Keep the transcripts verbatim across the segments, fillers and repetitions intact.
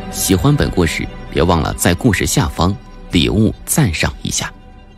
喜欢本故事，别忘了在故事下方礼物赞赏一下。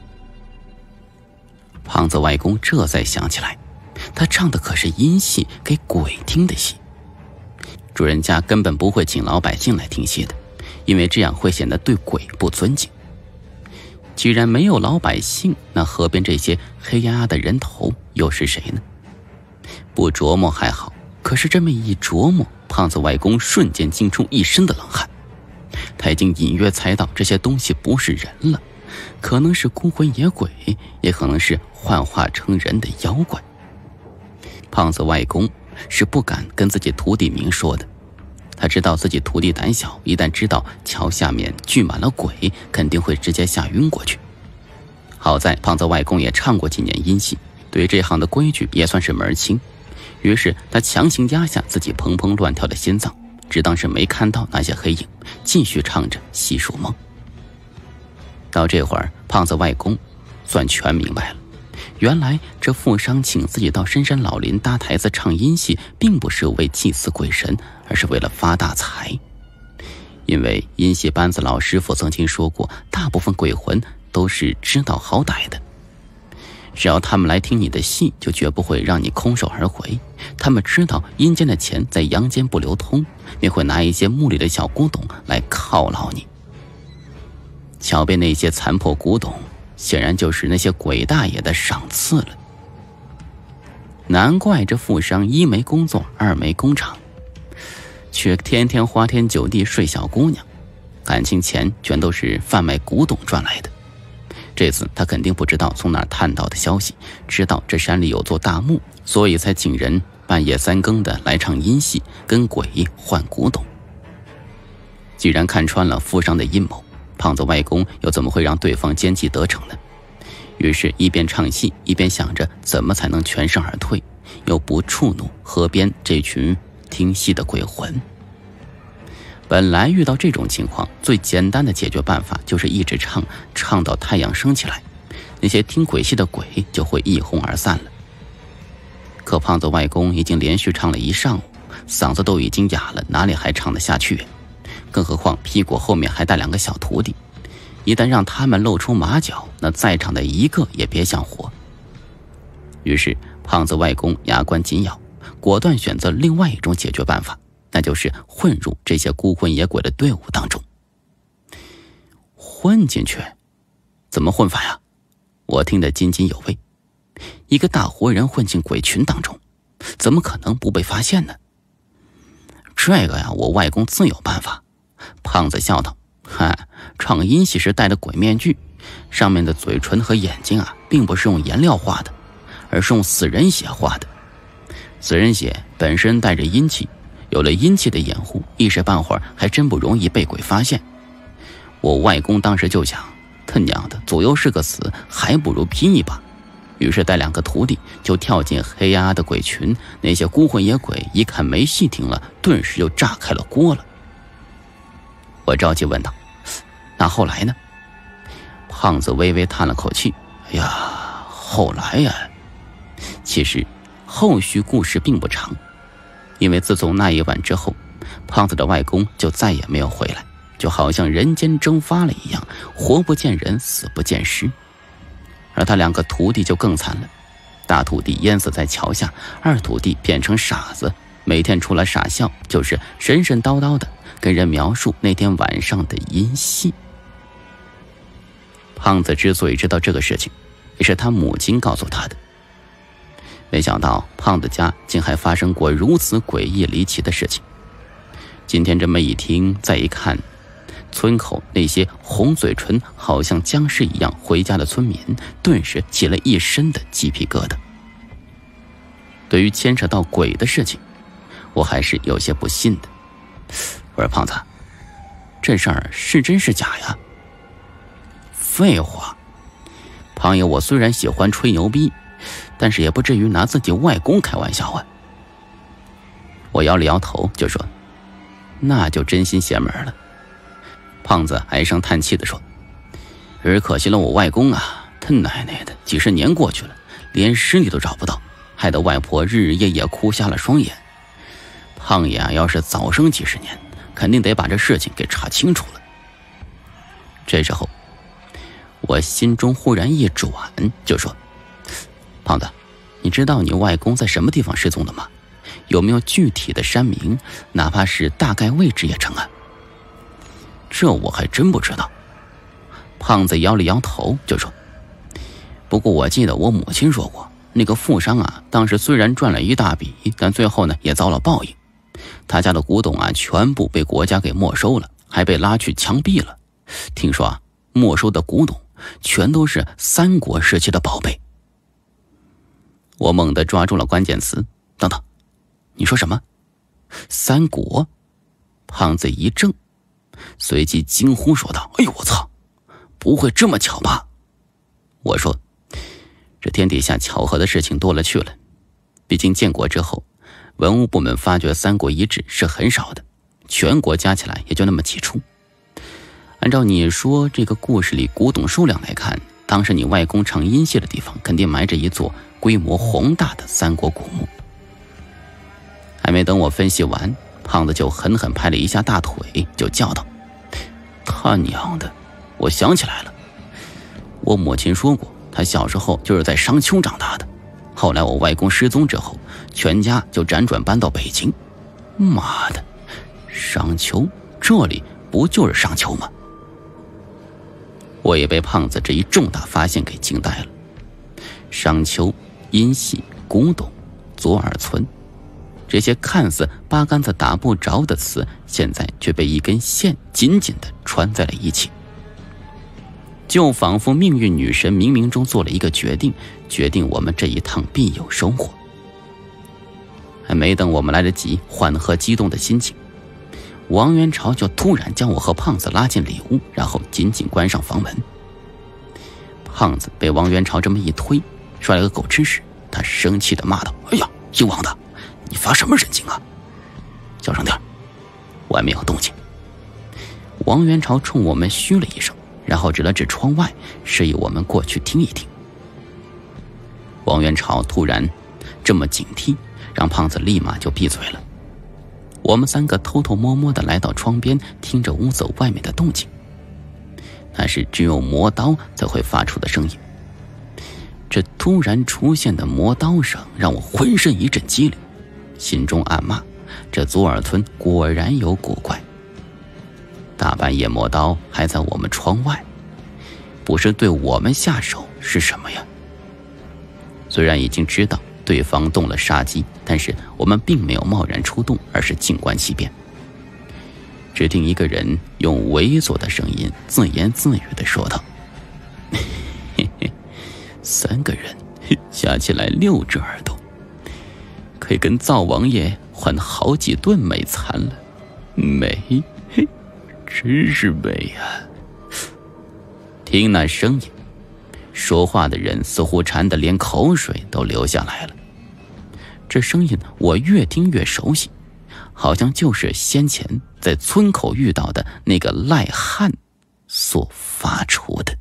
胖子外公这才想起来，他唱的可是阴戏给鬼听的戏。主人家根本不会请老百姓来听戏的，因为这样会显得对鬼不尊敬。既然没有老百姓，那河边这些黑压压的人头又是谁呢？不琢磨还好，可是这么一琢磨，胖子外公瞬间惊出一身的冷汗。他已经隐约猜到这些东西不是人了，可能是孤魂野鬼，也可能是幻化成人的妖怪。胖子外公是不敢跟自己徒弟明说的，他知道自己徒弟胆小，一旦知道桥下面聚满了鬼，肯定会直接吓晕过去。好在胖子外公也唱过几年阴戏，对这行的规矩也算是门儿清，于是他强行压下自己砰砰乱跳的心脏，只当是没看到那些黑影，继续唱着戏说梦。到这会儿，胖子外公算全明白了，原来这富商请自己到深山老林搭台子唱阴戏，并不是为祭祀鬼神，而是为了发大财。因为阴戏班子老师傅曾经说过，大部分鬼魂都是知道好歹的，只要他们来听你的戏，就绝不会让你空手而回。他们知道阴间的钱在阳间不流通，便会拿一些墓里的小古董来犒劳你。桥边那些残破古董，显然就是那些鬼大爷的赏赐了。难怪这富商一没工作，二没工厂，却天天花天酒地睡小姑娘，感情钱全都是贩卖古董赚来的。这次他肯定不知道从哪儿探到的消息，知道这山里有座大墓，所以才请人半夜三更的来唱阴戏，跟鬼换古董。既然看穿了富商的阴谋，胖子外公又怎么会让对方奸计得逞呢？于是一边唱戏，一边想着怎么才能全身而退，又不触怒河边这群听戏的鬼魂。本来遇到这种情况，最简单的解决办法就是一直唱，唱到太阳升起来，那些听鬼戏的鬼就会一哄而散了。可胖子外公已经连续唱了一上午，嗓子都已经哑了，哪里还唱得下去？更何况屁股后面还带两个小徒弟，一旦让他们露出马脚，那在场的一个也别想活。于是胖子外公牙关紧咬，果断选择另外一种解决办法，那就是混入这些孤魂野鬼的队伍当中。混进去？怎么混法呀？我听得津津有味。一个大活人混进鬼群当中，怎么可能不被发现呢？这个呀，我外公自有办法。胖子笑道：嗨，唱阴戏时戴的鬼面具，上面的嘴唇和眼睛啊，并不是用颜料画的，而是用死人血画的。死人血本身带着阴气，有了阴气的掩护，一时半会儿还真不容易被鬼发现。我外公当时就想，他娘的，左右是个死，还不如拼一把。于是带两个徒弟就跳进黑压压的鬼群，那些孤魂野鬼一看没戏听了，顿时就炸开了锅了。我着急问道：那后来呢？胖子微微叹了口气：哎呀，后来呀……其实后续故事并不长，因为自从那一晚之后，胖子的外公就再也没有回来，就好像人间蒸发了一样，活不见人，死不见尸。而他两个徒弟就更惨了，大徒弟淹死在桥下，二徒弟变成傻子，每天除了傻笑，就是神神叨叨的跟人描述那天晚上的阴戏。胖子之所以知道这个事情，也是他母亲告诉他的。没想到胖子家竟还发生过如此诡异离奇的事情。今天这么一听，再一看，村口那些红嘴唇好像僵尸一样回家的村民，顿时起了一身的鸡皮疙瘩。对于牵扯到鬼的事情，我还是有些不信的。我说胖子，这事儿是真是假呀？废话，胖爷我虽然喜欢吹牛逼，但是也不至于拿自己外公开玩笑啊。我摇了摇头就说，那就真心邪门了。胖子唉声叹气地说，只可惜了我外公啊，他奶奶的，几十年过去了，连尸体都找不到，害得外婆日日夜夜哭瞎了双眼。胖爷啊，要是早生几十年， 肯定得把这事情给查清楚了。这时候我心中忽然一转，就说：胖子，你知道你外公在什么地方失踪的吗？有没有具体的山名，哪怕是大概位置也成啊？这我还真不知道。胖子摇了摇头就说：不过我记得我母亲说过，那个富商啊，当时虽然赚了一大笔，但最后呢也遭了报应。他家的古董啊全部被国家给没收了，还被拉去枪毙了。听说啊，没收的古董全都是三国时期的宝贝。我猛地抓住了关键词，等等，你说什么？三国？胖子一怔，随即惊呼说道：哎呦我操，不会这么巧吧？我说，这天底下巧合的事情多了去了，毕竟建国之后，文物部门发掘三国遗址是很少的，全国加起来也就那么几处。按照你说这个故事里古董数量来看，当时你外公唱音戏的地方肯定埋着一座规模宏大的三国古墓。还没等我分析完，胖子就狠狠拍了一下大腿，就叫道：他娘的，我想起来了，我母亲说过，她小时候就是在商丘长大的，后来我外公失踪之后，全家就辗转搬到北京。妈的，商丘，这里不就是商丘吗？我也被胖子这一重大发现给惊呆了。商丘、音戏、古董、左耳村，这些看似八竿子打不着的词，现在却被一根线紧紧地穿在了一起，就仿佛命运女神冥冥中做了一个决定，决定我们这一趟必有收获。还没等我们来得及缓和激动的心情，王元朝就突然将我和胖子拉进里屋，然后紧紧关上房门。胖子被王元朝这么一推，摔了个狗吃屎，他生气地骂道：哎呀，姓王的，你发什么神经啊？小声点，外面有动静。王元朝冲我们嘘了一声，然后指了指窗外，示意我们过去听一听。王元朝突然这么警惕，让胖子立马就闭嘴了。我们三个偷偷摸摸地来到窗边，听着屋子外面的动静，那是只有磨刀才会发出的声音。这突然出现的磨刀声让我浑身一阵激灵，心中暗骂，这左耳村果然有古怪。大半夜磨刀还在我们窗外，不是对我们下手是什么呀？虽然已经知道对方动了杀机，但是我们并没有贸然出动，而是静观其变。只听一个人用猥琐的声音自言自语地说道：嘿嘿，三个人加起来六只耳朵，可以跟灶王爷换好几顿美餐了，美，嘿，真是美啊！听那声音，说话的人似乎馋得连口水都流下来了。这声音我越听越熟悉，好像就是先前在村口遇到的那个赖汉所发出的。